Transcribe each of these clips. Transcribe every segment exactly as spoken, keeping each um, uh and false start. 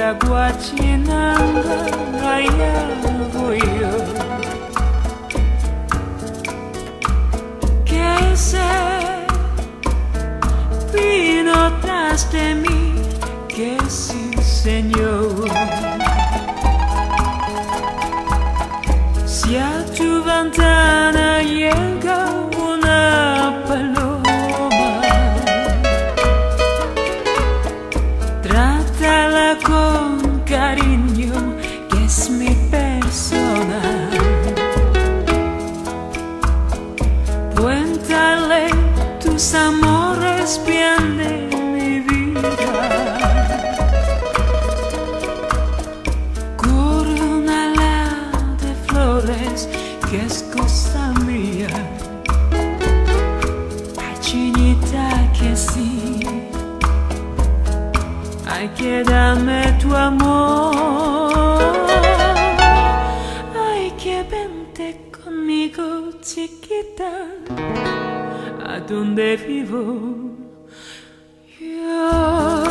linda guachinanga allá voy yo. Que se vino tras de mí, que sí, Señor. Si a tu ventana llega una paloma, trátala con cariño, que es mi persona. Cuéntale tus amores bien de mi vida. Coronala de flores, que es cosa mía. Ay, chinita, que sí. Ay, que dame tu amor. Ay, que vente conmigo, chiquita, a donde vivo yo.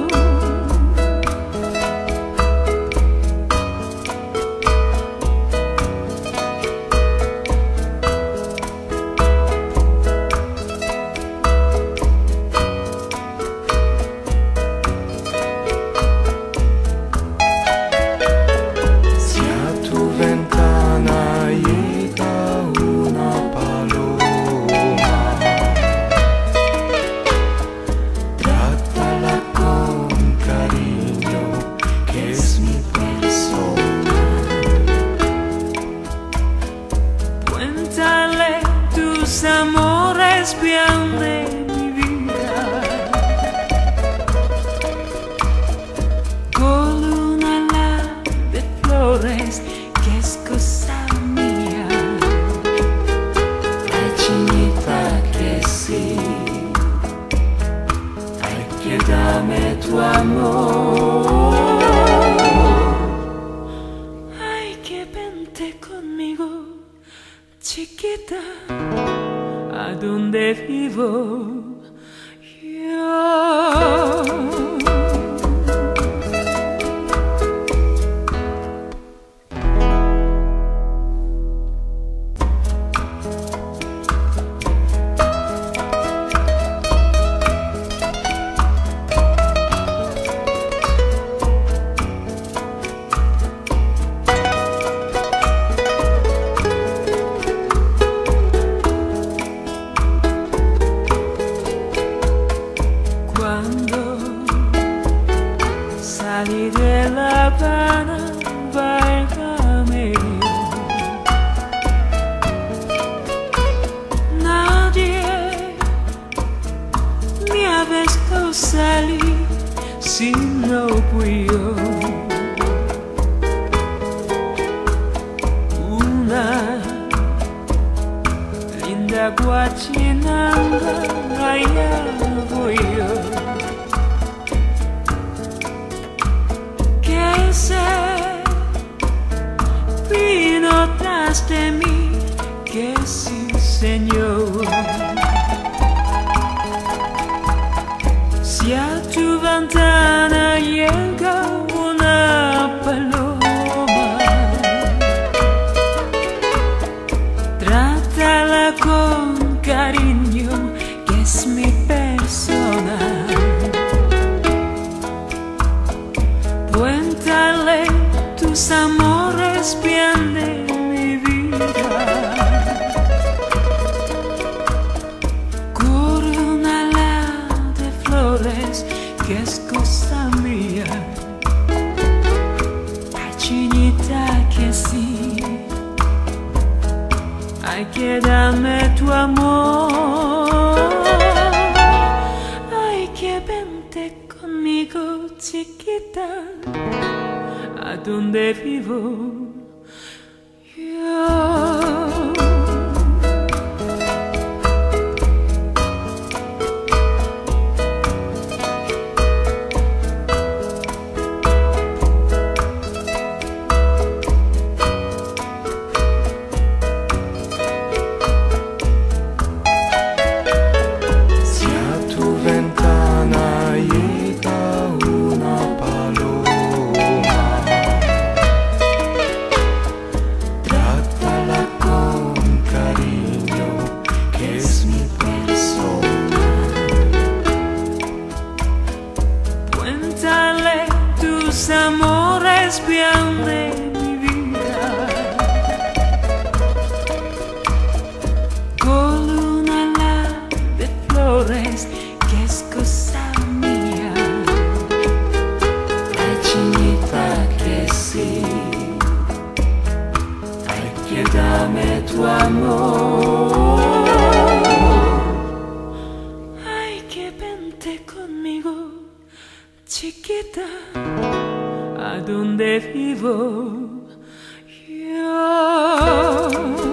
Cuéntale tus amores bien de mi vida. Colúnala de flores, que es cosa mía. Ay, chinita, que sí. Ay, que dame tu amor. Ay, que vente conmigo, chiquita, a donde vivo yo. Salí de La Habana, válgame. Nadie me ha visto salir si no fui yo. Una linda guachinanga, allá voy yo. Vino tras de mí, que sí, Señor. Si a tu ventana llega una paloma, trátala con cariño, que es mi persona. Cuéntale tus amores bien de mi vida. Coronala de flores, que es cosa mía. Ay, chinita, que sí. Ay, que dame tu amor. Ay, que vente conmigo, chiquita, a donde vivo yo. Si a tu ventana llega una paloma, que dame tu amor. Ay, que vente conmigo, chiquita, a donde vivo yo.